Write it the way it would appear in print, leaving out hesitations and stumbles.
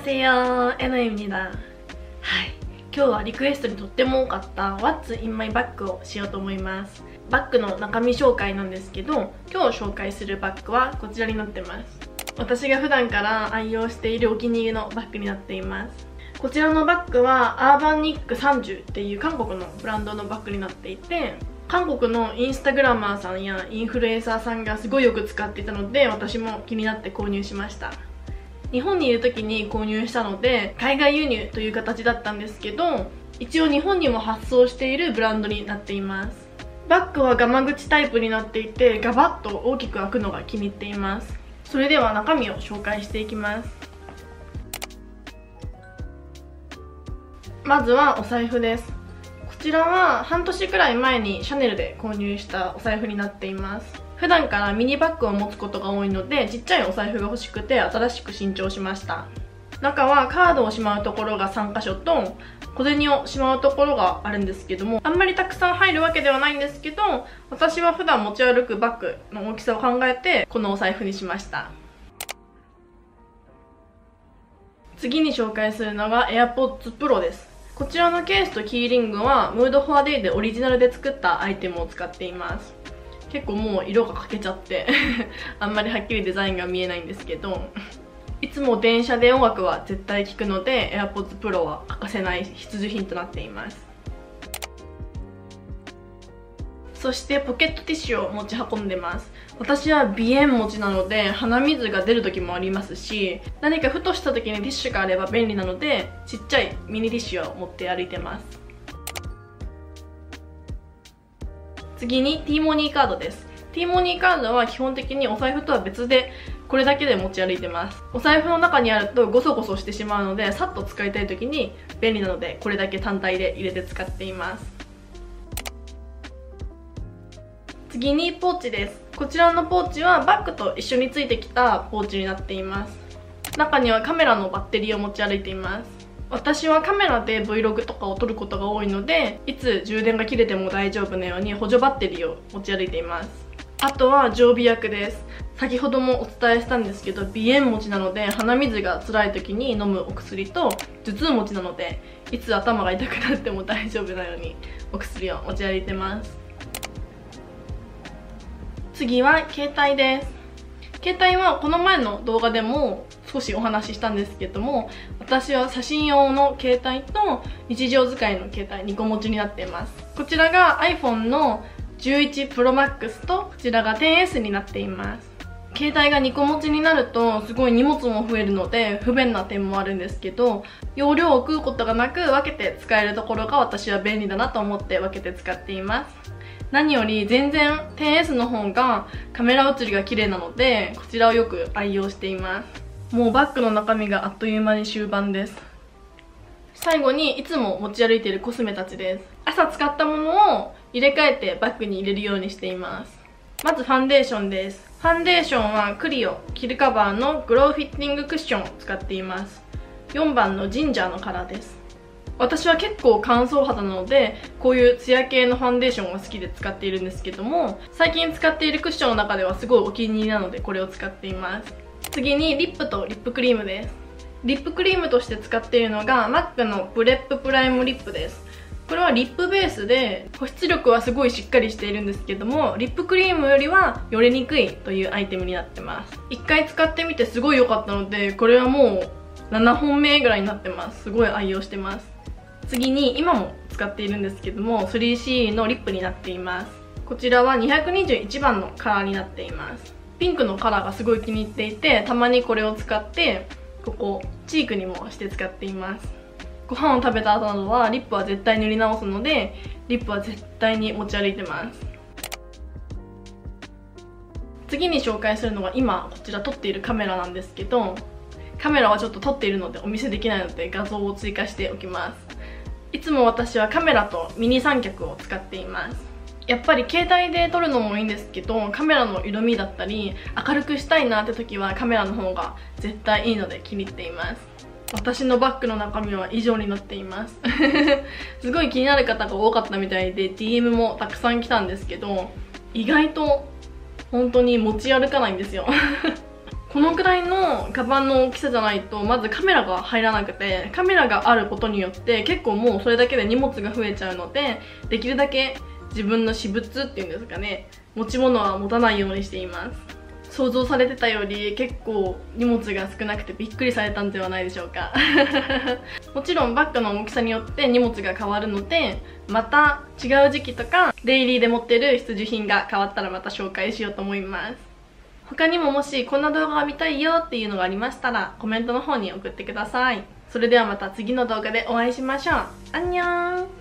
안녕하세요, 에너입니다。はい、今日はリクエストにとっても多かった What's in my bag をしようと思います。バッグの中身紹介なんですけど、今日紹介するバッグはこちらになってます。私が普段から愛用しているお気に入りのバッグになっています。こちらのバッグはアーバンニック30っていう韓国のブランドのバッグになっていて、韓国のインスタグラマーさんやインフルエンサーさんがすごいよく使っていたので、私も気になって購入しました。日本にいる時に購入したので海外輸入という形だったんですけど、一応日本にも発送しているブランドになっています。バッグはガマ口タイプになっていて、ガバッと大きく開くのが気に入っています。それでは中身を紹介していきます。まずはお財布です。こちらは半年くらい前にシャネルで購入したお財布になっています。普段からミニバッグを持つことが多いので、ちっちゃいお財布が欲しくて新しく新調しました。中はカードをしまうところが3箇所と小銭をしまうところがあるんですけども、あんまりたくさん入るわけではないんですけど、私は普段持ち歩くバッグの大きさを考えてこのお財布にしました。次に紹介するのが AirPods Pro です。こちらのケースとキーリングはムードフォアデイでオリジナルで作ったアイテムを使っています。結構もう色が欠けちゃってあんまりはっきりデザインが見えないんですけど、いつも電車で音楽は絶対聴くので AirPods Pro は欠かせない必需品となっています。そしてポケットティッシュを持ち運んでます。私は鼻炎持ちなので鼻水が出る時もありますし、何かふとした時にティッシュがあれば便利なので、ちっちゃいミニティッシュを持って歩いてます。次に T モニーカードです。 T モニーカードは基本的にお財布とは別でこれだけで持ち歩いてます。お財布の中にあるとゴソゴソしてしまうので、さっと使いたい時に便利なのでこれだけ単体で入れて使っています。次にポーチです。こちらのポーチはバッグと一緒についてきたポーチになっています。中にはカメラのバッテリーを持ち歩いています。私はカメラで Vlog とかを撮ることが多いので、いつ充電が切れても大丈夫なように補助バッテリーを持ち歩いています。あとは常備薬です。先ほどもお伝えしたんですけど、鼻炎持ちなので鼻水が辛い時に飲むお薬と、頭痛持ちなのでいつ頭が痛くなっても大丈夫なようにお薬を持ち歩いてます。次は携帯です。携帯はこの前の動画でも少しお話ししたんですけども、私は写真用の携帯と日常使いの携帯2個持ちになっています。こちらが iPhone の11 Pro Max とこちらが 10S になっています。携帯が2個持ちになるとすごい荷物も増えるので不便な点もあるんですけど、容量を食うことがなく分けて使えるところが私は便利だなと思って分けて使っています。何より全然 10S の方がカメラ写りが綺麗なので、こちらをよく愛用しています。もうバッグの中身があっという間に終盤です。最後にいつも持ち歩いているコスメたちです。朝使ったものを入れ替えてバッグに入れるようにしています。まずファンデーションです。ファンデーションはクリオキルカバーのグローフィッティングクッションを使っています。4番のジンジャーのカラーです。私は結構乾燥肌なので、こういうツヤ系のファンデーションが好きで使っているんですけども、最近使っているクッションの中ではすごいお気に入りなのでこれを使っています。次にリップとリップクリームです。リップクリームとして使っているのが MAC のプレッププライムリップです。これはリップベースで保湿力はすごいしっかりしているんですけども、リップクリームよりはよれにくいというアイテムになってます。1回使ってみてすごい良かったので、これはもう7本目ぐらいになってます。すごい愛用してます。次に今も使っているんですけども 3C のリップになっています。こちらは221番のカラーになっています。ピンクのカラーがすごい気に入っていて、たまにこれを使ってここチークにもして使っています。ご飯を食べた後などはリップは絶対塗り直すので、リップは絶対に持ち歩いてます。次に紹介するのが今こちら撮っているカメラなんですけど、カメラはちょっと撮っているのでお見せできないので画像を追加しておきます。いつも私はカメラとミニ三脚を使っています。やっぱり携帯で撮るのもいいんですけど、カメラの色味だったり明るくしたいなって時はカメラの方が絶対いいので気に入っています。私のバッグの中身は以上になっていますすごい気になる方が多かったみたいで DM もたくさん来たんですけど、意外と本当に持ち歩かないんですよこのくらいのカバンの大きさじゃないとまずカメラが入らなくて、カメラがあることによって結構もうそれだけで荷物が増えちゃうので、できるだけ自分の私物っていうんですかね、持ち物は持たないようにしています。想像されてたより結構荷物が少なくてびっくりされたんではないでしょうか。もちろんバッグの大きさによって荷物が変わるので、また違う時期とかデイリーで持ってる必需品が変わったらまた紹介しようと思います。他にももしこんな動画が見たいよっていうのがありましたらコメントの方に送ってください。それではまた次の動画でお会いしましょう。アンニョン。